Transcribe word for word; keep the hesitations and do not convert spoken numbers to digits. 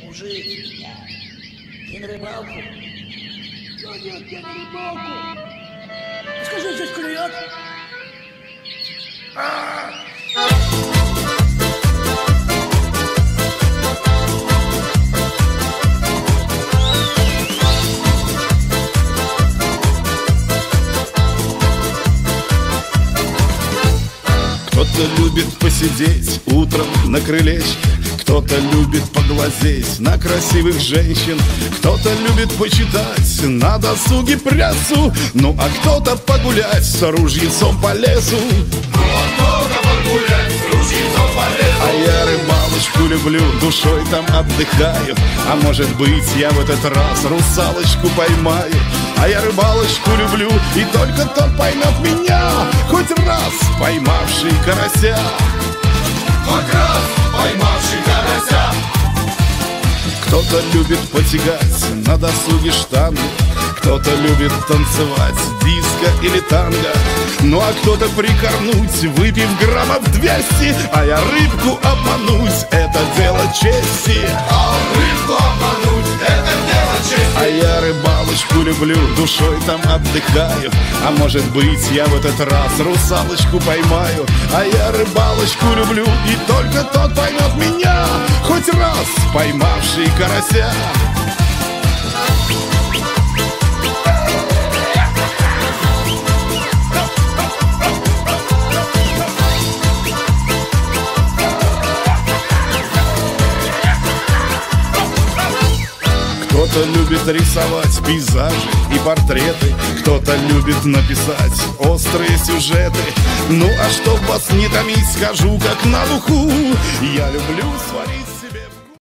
мужик, я. Ты на рыбалку? Да нет, я на рыбалку. Скажи, здесь клюет? Кто-то любит посидеть утром на крылечке, кто-то любит поглазеть на красивых женщин, кто-то любит почитать на досуге прессу, ну а кто-то погулять с ружьецом по лесу. Ну а кто-то погулять с ружьецом по лесу. А я рыбалочку люблю, душой там отдыхаю, а может быть я в этот раз русалочку поймаю. А я рыбалочку люблю, и только тот поймет меня, хоть раз поймавший карася. Хоть раз поймавший карася. Кто-то любит потягать на досуге штангу, кто-то любит танцевать диско или танго, ну а кто-то прикорнуть, выпив граммов двести, а я рыбку обмануть, это дело чести. А рыбку обмануть, это дело чести. А я рыбалочку люблю, душой там отдыхаю, а может быть я в этот раз русалочку поймаю. А я рыбалочку люблю, и только тот поймет меня, хоть раз поймавший карася. Кто-то любит рисовать пейзажи и портреты, кто-то любит написать острые сюжеты. Ну а чтоб вас не томить, скажу как на духу: я люблю сварить себе